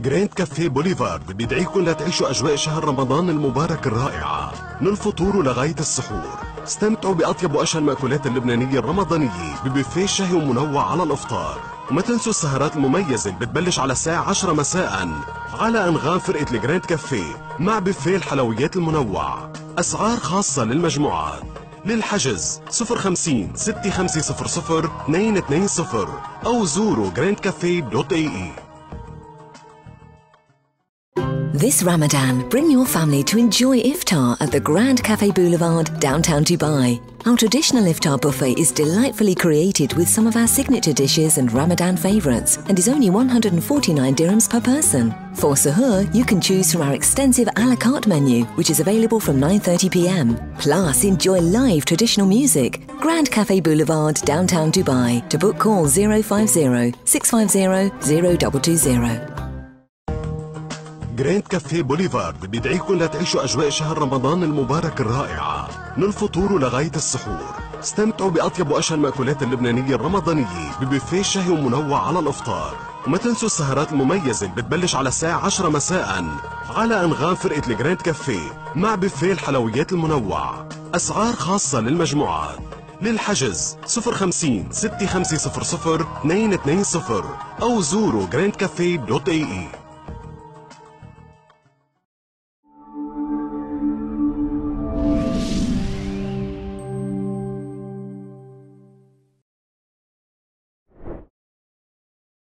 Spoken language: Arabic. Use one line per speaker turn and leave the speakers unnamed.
جراند كافيه بوليفارد بيدعيكم لتعيشوا أجواء شهر رمضان المبارك الرائعة، من الفطور ولغاية السحور. استمتعوا بأطيب وأشهى المأكولات اللبنانية الرمضانية ببوفيه شهي ومنوع على الإفطار. وما تنسوا السهرات المميزة اللي بتبلش على الساعة 10 مساء على أنغام فرقة الجراند كافيه مع بوفيه الحلويات المنوع. أسعار خاصة للمجموعات. للحجز 050 6500 220 أو زوروا grandcafe.ae.
This Ramadan, bring your family to enjoy iftar at the Grand Cafe Boulevard, downtown Dubai. Our traditional iftar buffet is delightfully created with some of our signature dishes and Ramadan favourites and is only 149 dirhams per person. For suhoor, you can choose from our extensive a la carte menu, which is available from 9:30 p.m. Plus, enjoy live traditional music. Grand Cafe Boulevard, downtown Dubai. To book, call 050 650 0220.
جراند كافيه بوليفارد بيدعيكم لتعيشوا أجواء شهر رمضان المبارك الرائعة، من الفطور ولغاية السحور. استمتعوا بأطيب وأشهى المأكولات اللبنانية الرمضانية ببوفيه شهي ومنوع على الإفطار. وما تنسوا السهرات المميزة اللي بتبلش على الساعة 10 مساء على أنغام فرقة الجراند كافيه مع بوفيه الحلويات المنوع. أسعار خاصة للمجموعات. للحجز 050 6500 220 أو زوروا grandcafe.ae.